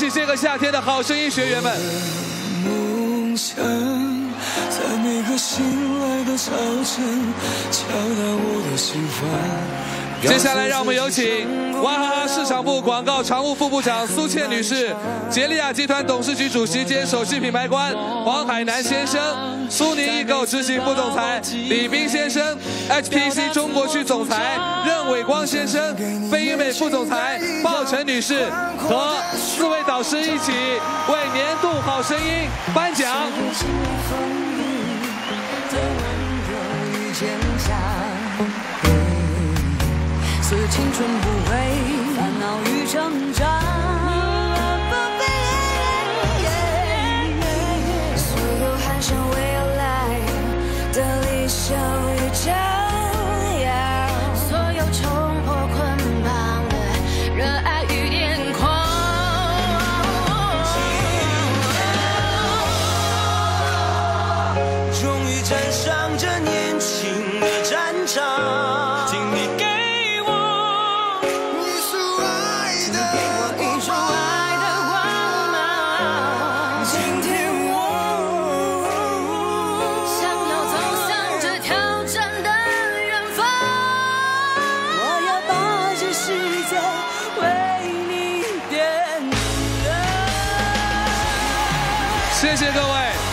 喜这个夏天的好声音学员们。 梦想在每个醒来的早晨，敲打我的心房。 接下来，让我们有请娃哈哈市场部广告常务副部长苏倩女士、杰利亚集团董事局主席兼首席品牌官黄海南先生、苏宁易购执行副总裁李斌先生、HPC 中国区总裁任伟光先生、飞鱼美副总裁鲍晨女士和4位导师一起为年度好声音颁奖。 所有青春不悔，烦恼与成长。所有喊向未来的理想与张扬，所有冲破捆绑的热爱与眼眶。 终于站上这年轻的战场，请你给。 谢谢各位。